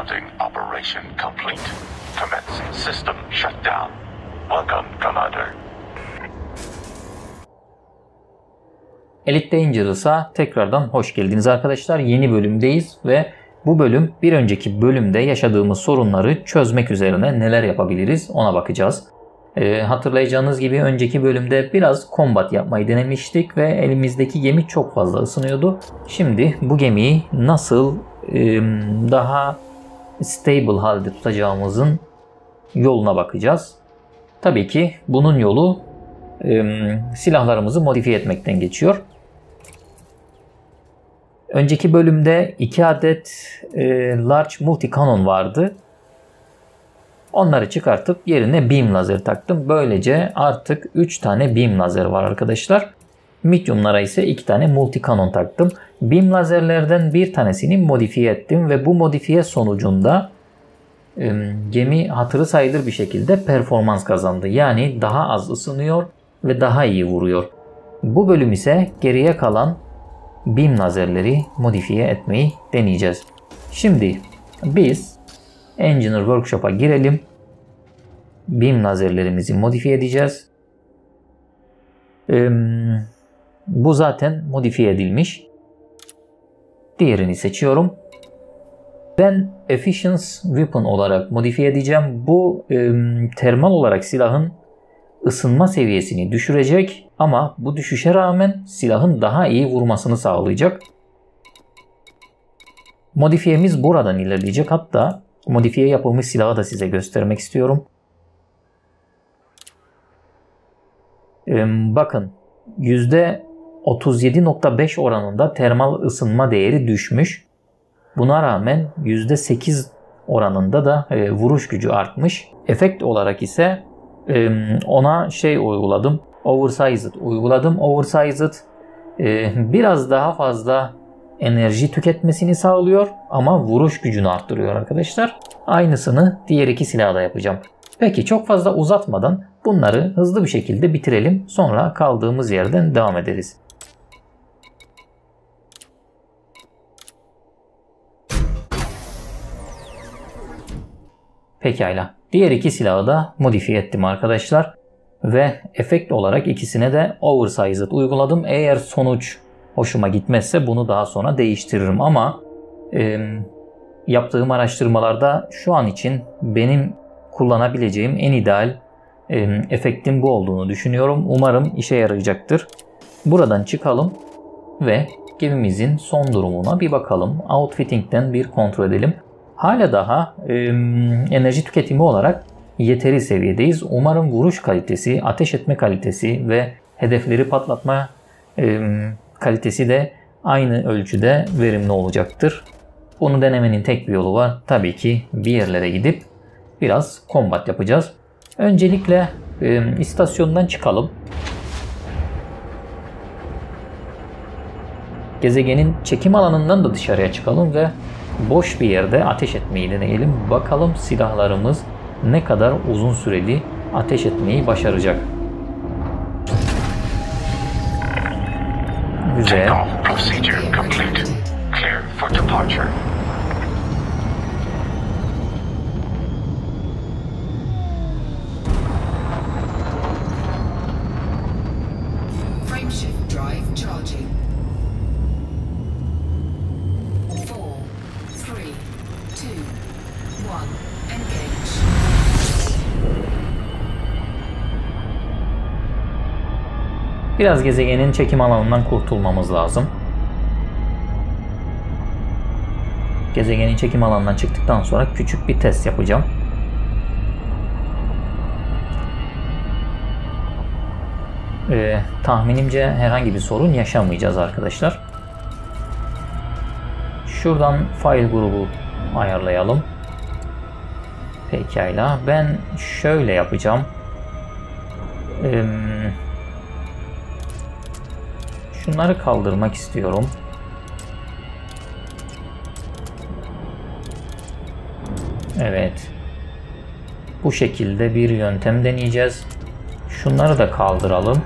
Grounding operation complete. Commence system shutdown. Welcome, Commander. Elite Dangerous'a tekrardan hoş geldiniz arkadaşlar. Yeni bölümdeyiz ve bu bölüm bir önceki bölümde yaşadığımız sorunları çözmek üzerine neler yapabiliriz ona bakacağız. Hatırlayacağınız gibi önceki bölümde biraz combat yapmayı denemiştik ve elimizdeki gemi çok fazla ısınıyordu. Şimdi bu gemiyi nasıl daha stable halde tutacağımızın yoluna bakacağız. Tabii ki bunun yolu silahlarımızı modifiye etmekten geçiyor. Önceki bölümde 2 adet large multi cannon vardı. Onları çıkartıp yerine beam lazer taktım. Böylece artık 3 tane beam lazer var arkadaşlar. Medium'lara ise 2 tane multi cannon taktım. Beam lazerlerden bir tanesini modifiye ettim ve bu modifiye sonucunda gemi hatırı sayılır bir şekilde performans kazandı. Yani daha az ısınıyor ve daha iyi vuruyor. Bu bölüm ise geriye kalan beam lazerleri modifiye etmeyi deneyeceğiz. Şimdi biz Engineer Workshop'a girelim. Beam lazerlerimizi modifiye edeceğiz. Bu zaten modifiye edilmiş. Diğerini seçiyorum. Ben Efficiency Weapon olarak modifiye edeceğim. Bu termal olarak silahın ısınma seviyesini düşürecek ama bu düşüşe rağmen silahın daha iyi vurmasını sağlayacak. Modifiyemiz buradan ilerleyecek. Hatta modifiye yapılmış silahı da size göstermek istiyorum. Bakın %37.5 oranında termal ısınma değeri düşmüş. Buna rağmen %8 oranında da vuruş gücü artmış. Efekt olarak ise ona uyguladım. Oversized uyguladım. Oversized biraz daha fazla enerji tüketmesini sağlıyor ama vuruş gücünü arttırıyor arkadaşlar. Aynısını diğer iki silahda yapacağım. Peki çok fazla uzatmadan bunları hızlı bir şekilde bitirelim. Sonra kaldığımız yerden devam ederiz. Pekala. Diğer iki silahı da modifiye ettim arkadaşlar. Ve efekt olarak ikisine de Oversized uyguladım. Eğer sonuç hoşuma gitmezse bunu daha sonra değiştiririm. Ama yaptığım araştırmalarda şu an için benim kullanabileceğim en ideal efektin bu olduğunu düşünüyorum. Umarım işe yarayacaktır. Buradan çıkalım ve gemimizin son durumuna bir bakalım. Outfitting'den bir kontrol edelim. Hala daha enerji tüketimi olarak yeteri seviyedeyiz. Umarım vuruş kalitesi, ateş etme kalitesi ve hedefleri patlatma kalitesi de aynı ölçüde verimli olacaktır. Bunu denemenin tek bir yolu var. Tabii ki bir yerlere gidip biraz combat yapacağız. Öncelikle istasyondan çıkalım. Gezegenin çekim alanından da dışarıya çıkalım ve boş bir yerde ateş etmeyi deneyelim. Bakalım silahlarımız ne kadar uzun süreli ateş etmeyi başaracak. Güzel. Frameshift drive charging. 4, 3, 2, 1, engage. Biraz gezegenin çekim alanından kurtulmamız lazım. Gezegenin çekim alanından çıktıktan sonra küçük bir test yapacağım. Tahminimce herhangi bir sorun yaşamayacağız arkadaşlar. Şuradan file grubu ayarlayalım. Pekala. Ben şöyle yapacağım. Şunları kaldırmak istiyorum. Evet. Bu şekilde bir yöntem deneyeceğiz. Şunları da kaldıralım.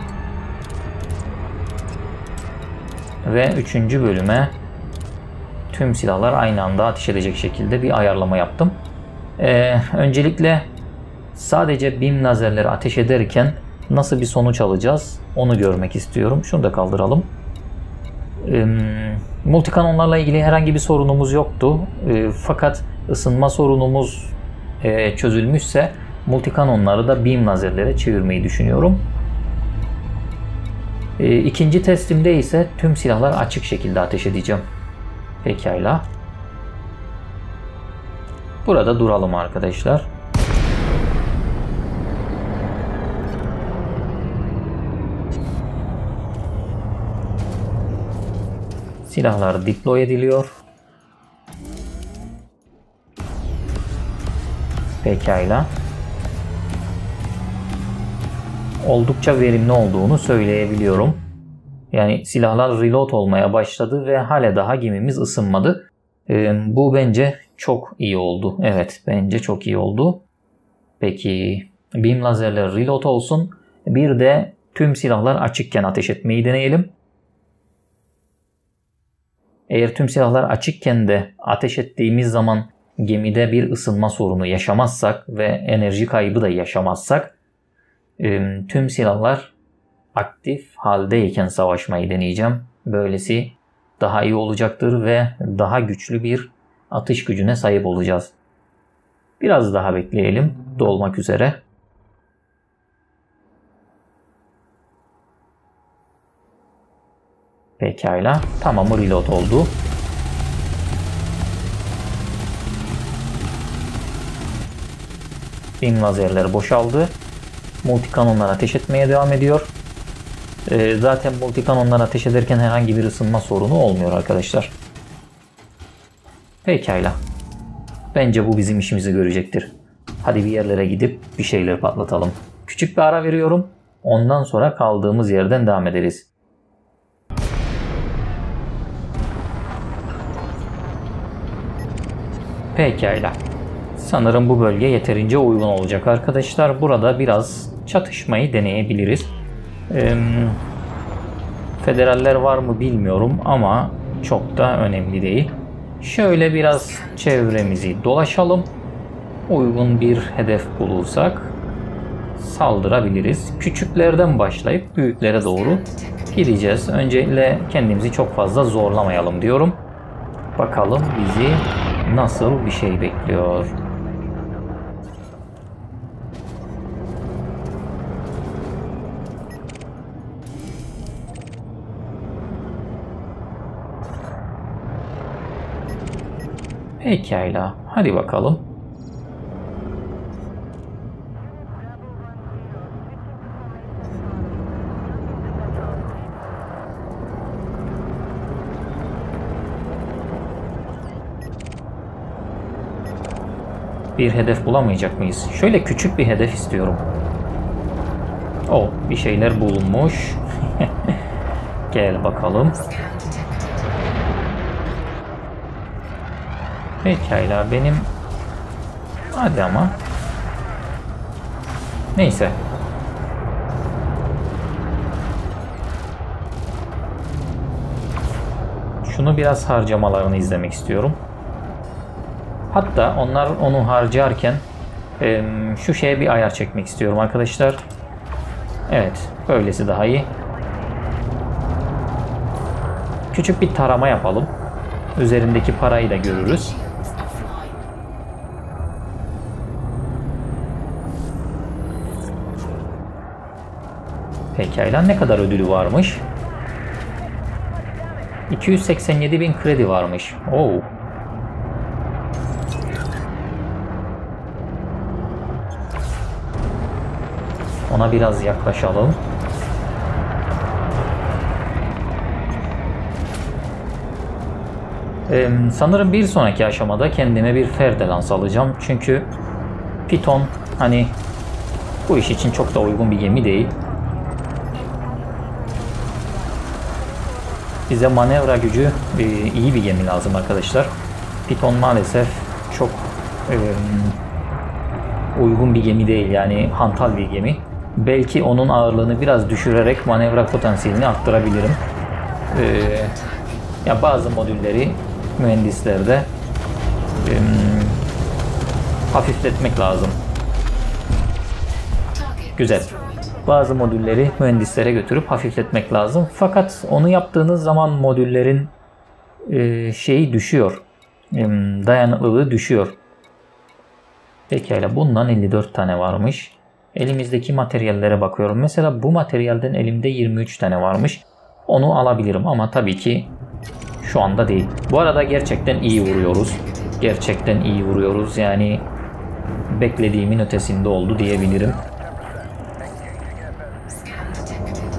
Ve 3. bölüme tüm silahlar aynı anda ateş edecek şekilde bir ayarlama yaptım. Öncelikle sadece beam lazerleri ateş ederken nasıl bir sonuç alacağız onu görmek istiyorum. Şunu da kaldıralım. Multikanonlarla ilgili herhangi bir sorunumuz yoktu. Fakat ısınma sorunumuz çözülmüşse multikanonları da beam lazerlere çevirmeyi düşünüyorum. İkinci testimde ise tüm silahlar açık şekilde ateş edeceğim. Pekala. Burada duralım arkadaşlar. Silahlar deploy ediliyor. Pekala. Oldukça verimli olduğunu söyleyebiliyorum. Yani silahlar reload olmaya başladı ve hala daha gemimiz ısınmadı. Bu bence çok iyi oldu. Evet, bence çok iyi oldu. Peki, beam lazerler reload olsun. Bir de tüm silahlar açıkken ateş etmeyi deneyelim. Eğer tüm silahlar açıkken de ateş ettiğimiz zaman gemide bir ısınma sorunu yaşamazsak ve enerji kaybı da yaşamazsak tüm silahlar aktif haldeyken savaşmayı deneyeceğim. Böylesi daha iyi olacaktır ve daha güçlü bir atış gücüne sahip olacağız. Biraz daha bekleyelim. Dolmak üzere. Pekala. Tamamı reload oldu. Beam lazerler boşaldı. Multikanonlar ateş etmeye devam ediyor. Zaten multikanonlar ateş ederken herhangi bir ısınma sorunu olmuyor arkadaşlar. Pekala. Bence bu bizim işimizi görecektir. Hadi bir yerlere gidip bir şeyler patlatalım. Küçük bir ara veriyorum. Ondan sonra kaldığımız yerden devam ederiz. Pekala. Sanırım bu bölge yeterince uygun olacak arkadaşlar. Burada biraz çatışmayı deneyebiliriz. Federaller var mı bilmiyorum ama çok da önemli değil. Şöyle biraz çevremizi dolaşalım. Uygun bir hedef bulursak saldırabiliriz. Küçüklerden başlayıp büyüklere doğru gideceğiz. Öncelikle kendimizi çok fazla zorlamayalım diyorum. Bakalım bizi nasıl bir şey bekliyor. Pekala. Hadi bakalım. Bir hedef bulamayacak mıyız? Şöyle küçük bir hedef istiyorum. Oh, bir şeyler bulunmuş. Gel bakalım. Pekala benim... Hadi ama. Neyse. Şunu biraz harcamalarını izlemek istiyorum. Hatta onlar onu harcarken şu şeye bir ayar çekmek istiyorum arkadaşlar. Evet, böylesi daha iyi. Küçük bir tarama yapalım. Üzerindeki parayı da görürüz. Pekala, ne kadar ödülü varmış? 287.000 kredi varmış. Oo. Ona biraz yaklaşalım. Sanırım bir sonraki aşamada kendime bir Fer-de-Lance alacağım. Çünkü Piton hani bu iş için çok da uygun bir gemi değil. Bize manevra gücü iyi bir gemi lazım arkadaşlar. Piton maalesef çok uygun bir gemi değil, yani hantal bir gemi. Belki onun ağırlığını biraz düşürerek manevra potansiyelini arttırabilirim. Ya bazı modülleri mühendislerde hafifletmek lazım. Target Güzel. destroyed. Bazı modülleri mühendislere götürüp hafifletmek lazım. Fakat onu yaptığınız zaman modüllerin şeyi düşüyor. Dayanıklılığı düşüyor. Pekala, bundan 54 tane varmış. Elimizdeki materyallere bakıyorum. Mesela bu materyalden elimde 23 tane varmış. Onu alabilirim ama tabii ki şu anda değil. Bu arada gerçekten iyi vuruyoruz. Gerçekten iyi vuruyoruz. Yani beklediğimin ötesinde oldu diyebilirim. Scan detected.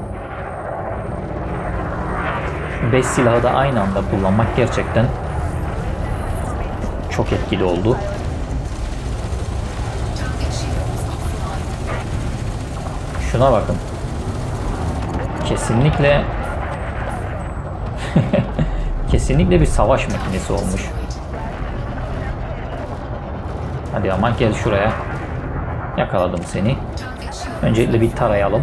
5 silahı da aynı anda kullanmak gerçekten çok etkili oldu. Target shields offline. Şuna bakın. Kesinlikle kesinlikle bir savaş makinesi olmuş. Destroyed. Hadi ama gel şuraya. Yakaladım seni. Target shields. Öncelikle bir tarayalım.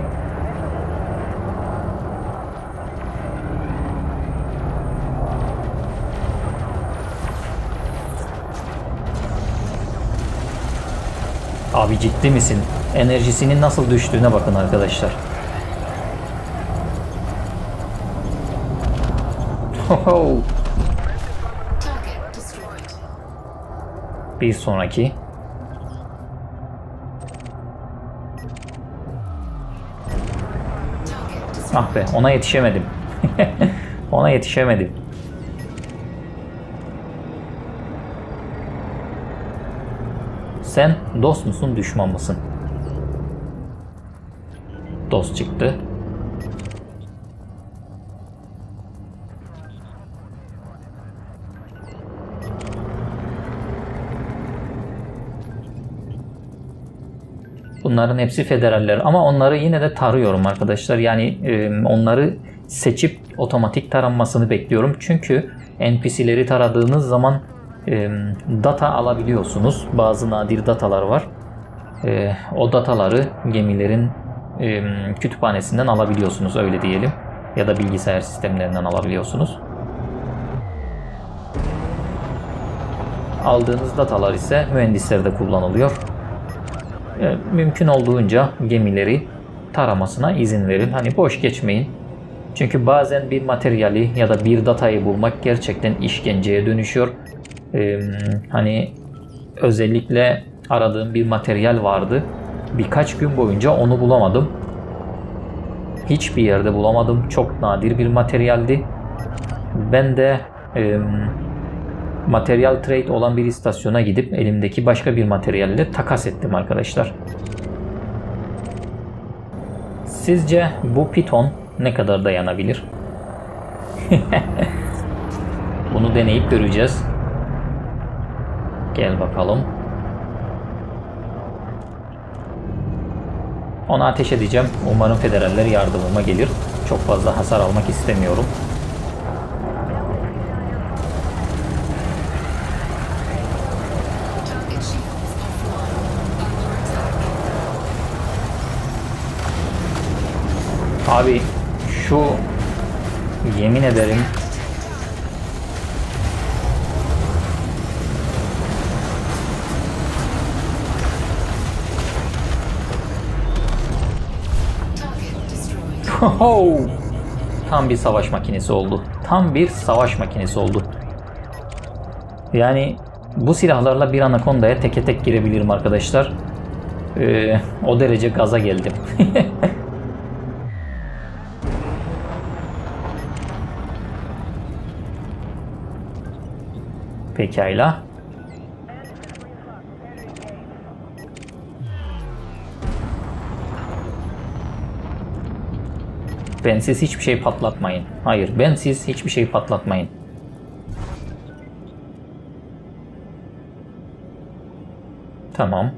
Abi ciddi misin? Enerjisinin nasıl düştüğüne bakın arkadaşlar. Hoho. Target destroyed. Bir sonraki. Target destroyed. Ah be, ona yetişemedim. Ona yetişemedim. Sen dost musun, düşman mısın? Dost çıktı. Bunların hepsi federaller ama onları yine de tarıyorum arkadaşlar. Yani onları seçip otomatik taranmasını bekliyorum. Çünkü NPC'leri taradığınız zaman data alabiliyorsunuz. Bazı nadir datalar var. O dataları gemilerin kütüphanesinden alabiliyorsunuz, öyle diyelim. Ya da bilgisayar sistemlerinden alabiliyorsunuz. Aldığınız datalar ise mühendislerde kullanılıyor. Mümkün olduğunca gemileri taramasına izin verin. Hani boş geçmeyin. Çünkü bazen bir materyali ya da bir datayı bulmak gerçekten işkenceye dönüşüyor. Hani özellikle aradığım bir materyal vardı. Birkaç gün boyunca onu bulamadım. Hiçbir yerde bulamadım. Çok nadir bir materyaldi. Ben de materyal trade olan bir istasyona gidip elimdeki başka bir materyalle takas ettim arkadaşlar. Sizce bu piton ne kadar dayanabilir? Bunu deneyip göreceğiz. Gel bakalım. Ona ateş edeceğim. Umarım federaller yardımıma gelir. Çok fazla hasar almak istemiyorum. Target shields offline. Under attack. Abi şu, yemin ederim Target destroyed. tam bir savaş makinesi oldu. Tam bir savaş makinesi oldu. Yani bu silahlarla bir Anaconda'ya teke tek girebilirim arkadaşlar. O derece gaza geldim. Pekala. Bensiz hiçbir şey patlatmayın. Hayır, bensiz hiçbir şey patlatmayın. Tamam.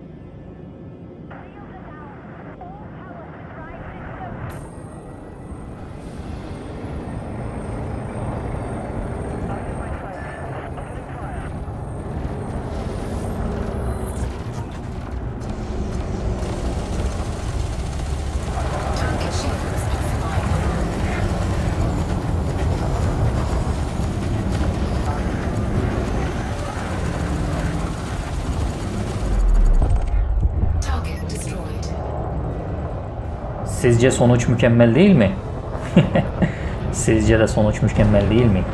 Target shields offline. Sizce sonuç mükemmel değil mi? Sizce de sonuç mükemmel değil mi?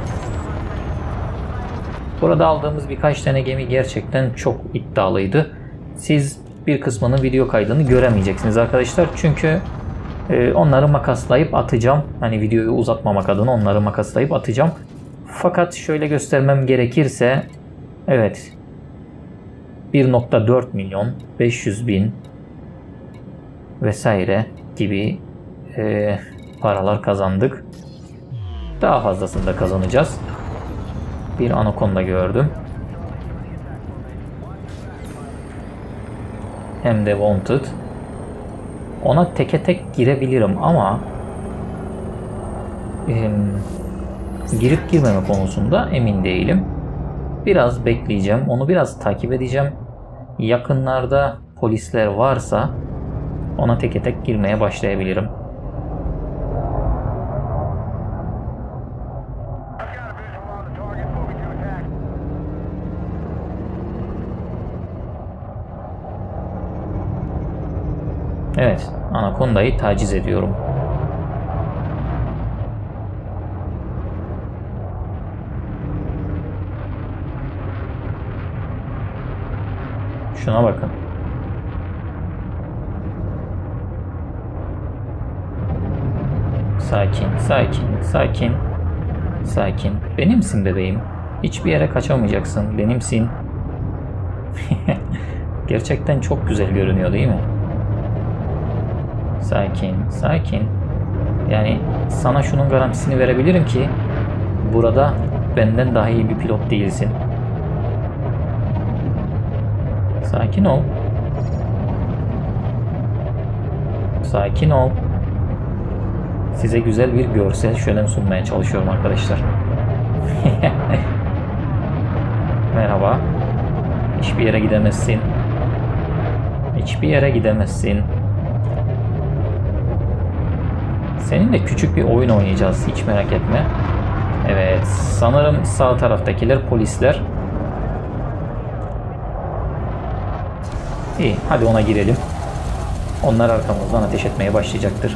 Burada aldığımız birkaç tane gemi gerçekten çok iddialıydı. Siz bir kısmının video kaydını göremeyeceksiniz arkadaşlar. Çünkü onları makaslayıp atacağım. Hani videoyu uzatmamak adına onları makaslayıp atacağım. Fakat şöyle göstermem gerekirse, evet, 1.4 milyon 500 bin vesaire gibi paralar kazandık. Daha fazlasını da kazanacağız. Bir anakonda gördüm. Hem de wanted. Ona teke tek girebilirim ama girip girmeme konusunda emin değilim. Biraz bekleyeceğim. Onu biraz takip edeceğim. Yakınlarda polisler varsa ona teke tek girmeye başlayabilirim. Evet, Anaconda'yı taciz ediyorum. Şuna bakın. Sakin, sakin, sakin, sakin. Benimsin bebeğim. Hiçbir yere kaçamayacaksın. Benimsin. Gerçekten çok güzel görünüyor değil mi? Sakin, sakin. Yani sana şunun garantisini verebilirim ki burada benden daha iyi bir pilot değilsin. Sakin ol. Sakin ol. Size güzel bir görsel şölen sunmaya çalışıyorum arkadaşlar. Merhaba. Hiçbir yere gidemezsin. Hiçbir yere gidemezsin. Seninle küçük bir oyun oynayacağız. Hiç merak etme. Evet. Sanırım sağ taraftakiler polisler. İyi. Hadi ona girelim. Onlar arkamızdan ateş etmeye başlayacaktır.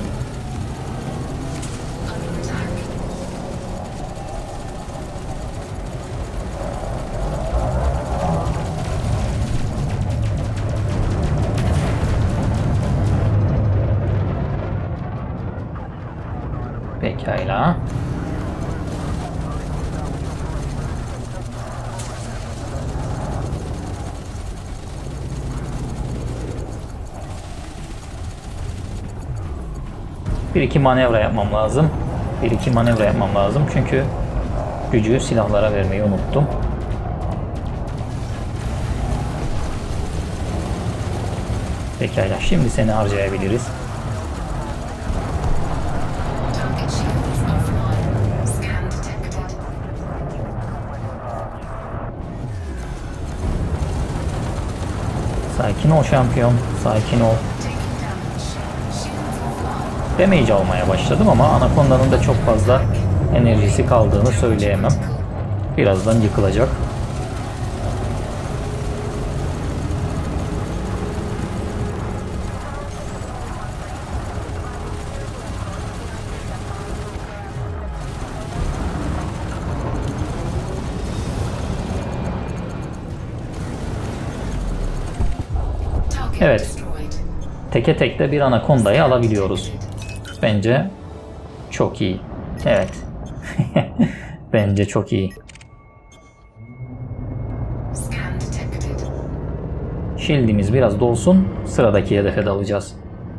Pekala. Bir iki manevra yapmam lazım. Bir iki manevra yapmam lazım çünkü gücü silahlara vermeyi unuttum. Pekala. Şimdi seni harcayabiliriz. Target shields offline. Scan detected. Sakin ol şampiyon. Sakin ol. Taking damage. Shields offline. Damage almaya başladım ama Anaconda'nın da çok fazla enerjisi kaldığını söyleyemem. Birazdan yıkılacak. Target Evet. destroyed. Teke tek de bir Anaconda'yı alabiliyoruz. Bence çok iyi. Evet. Bence çok iyi. Scan detected. Shield'imiz biraz dolsun. Sıradaki hedefe dalacağız.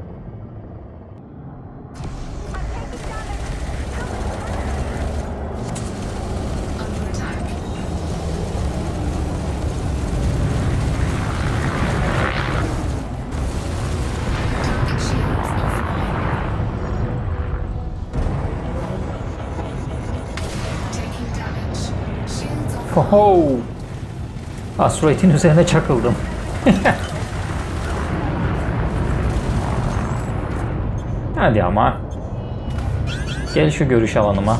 Under attack. Target shields offline. Taking damage. Shields offline. Oho! Asteroid'in üzerine çakıldım. Hadi ama. Gel şu görüş alanıma.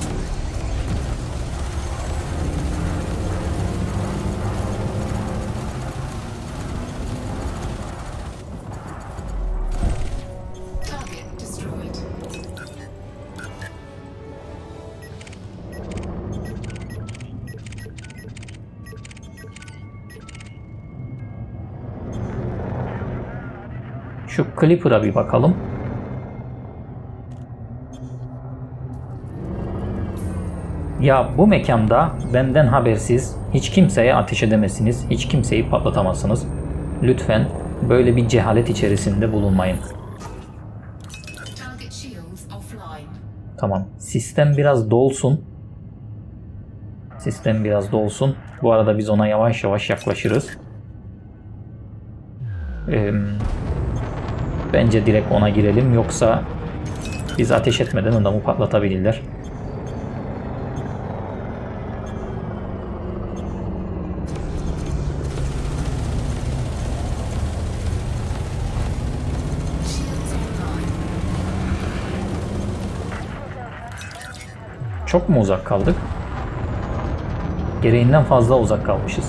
Target destroyed. Şu Clipper'a bir bakalım. Ya bu mekanda benden habersiz hiç kimseye ateş edemezsiniz. Hiç kimseyi patlatamazsınız. Lütfen böyle bir cehalet içerisinde bulunmayın. Target shields offline. Tamam. Sistem biraz dolsun. Sistem biraz dolsun. Bu arada biz ona yavaş yavaş yaklaşırız. Bence direkt ona girelim. Yoksa biz ateş etmeden adamı patlatabilirler. Shields online. Çok mu uzak kaldık? Gereğinden fazla uzak kalmışız.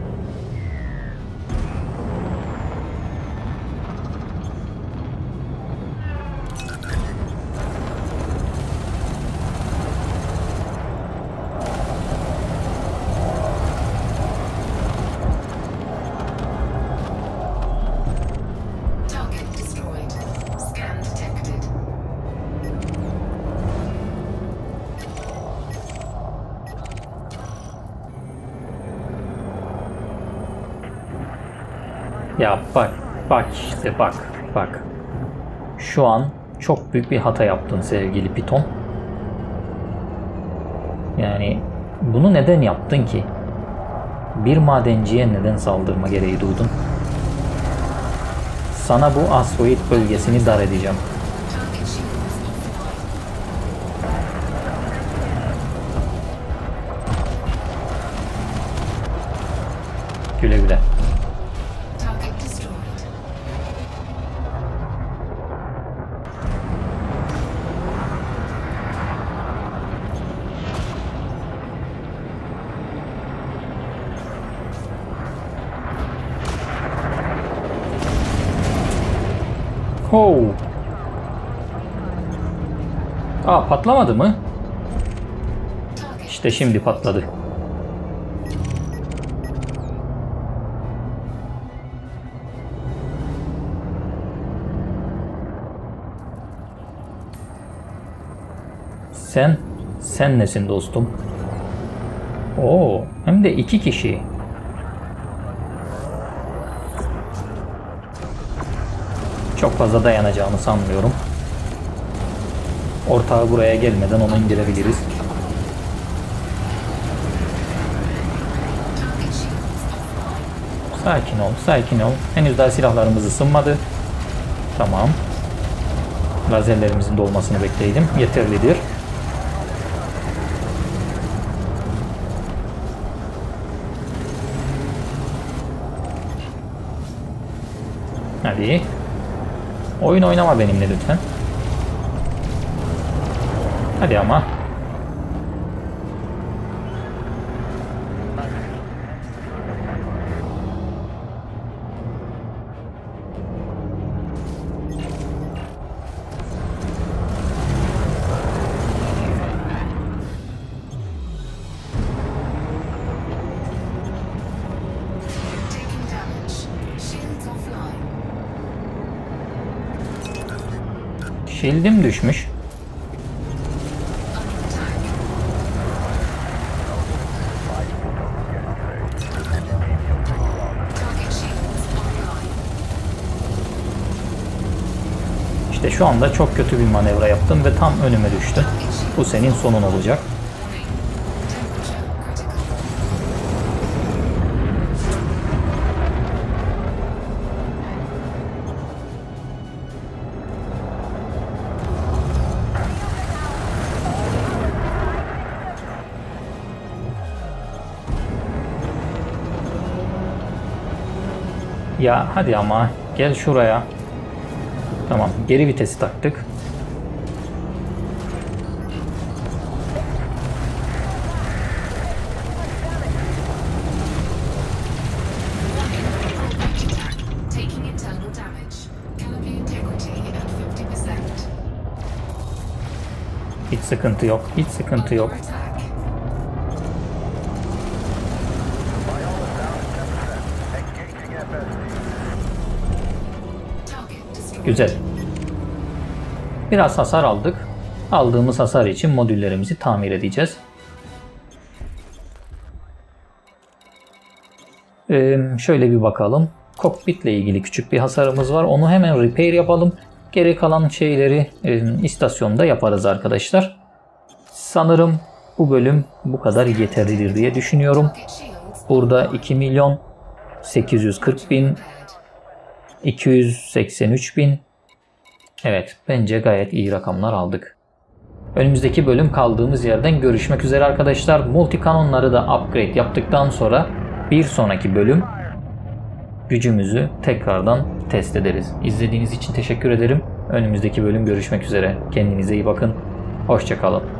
Target destroyed. Scan detected. Ya bak işte bak. Şu an çok büyük bir hata yaptın sevgili Piton. Yani bunu neden yaptın ki? Bir madenciye neden saldırma gereği duydun? Sana bu asteroid bölgesini dar edeceğim. Target shields offline. Güle güle. Target destroyed. Oh. Aa, patlamadı mı? Target İşte şimdi patladı. Sen nesin dostum? Oo, hem de 2 kişi. Çok fazla dayanacağını sanmıyorum. Ortağı buraya gelmeden onu indirebiliriz. target shields offline. Sakin ol, sakin ol. Henüz daha silahlarımız ısınmadı. Tamam. Lazerlerimizin dolmasını bekleyelim. Yeterlidir. Hadi. Oyun oynama benimle lütfen. Hadi ama. Taking damage. Shields offline. Shield'im düşmüş. Under attack. Target shields online. İşte şu anda çok kötü bir manevra yaptım ve tam önüme düştü. Bu senin sonun olacak. Warning. Temperature critical. Ya hadi ama gel şuraya. Tamam, geri vitesi taktık. Attack. Taking internal damage. Canopy integrity at 50%. Hiç sıkıntı yok, hiç sıkıntı yok. Under attack. Target destroyed. Güzel. Biraz hasar aldık. Aldığımız hasar için modüllerimizi tamir edeceğiz. Şöyle bir bakalım. Kokpitle ilgili küçük bir hasarımız var. Onu hemen repair yapalım. Geri kalan şeyleri istasyonda yaparız arkadaşlar. Sanırım bu bölüm bu kadar yeterlidir diye düşünüyorum. Burada 2.840.000, 283.000. Evet, bence gayet iyi rakamlar aldık. Önümüzdeki bölüm kaldığımız yerden görüşmek üzere arkadaşlar. Multikanonları da upgrade yaptıktan sonra bir sonraki bölüm gücümüzü tekrardan test ederiz. İzlediğiniz için teşekkür ederim. Önümüzdeki bölüm görüşmek üzere. Kendinize iyi bakın. Hoşça kalın.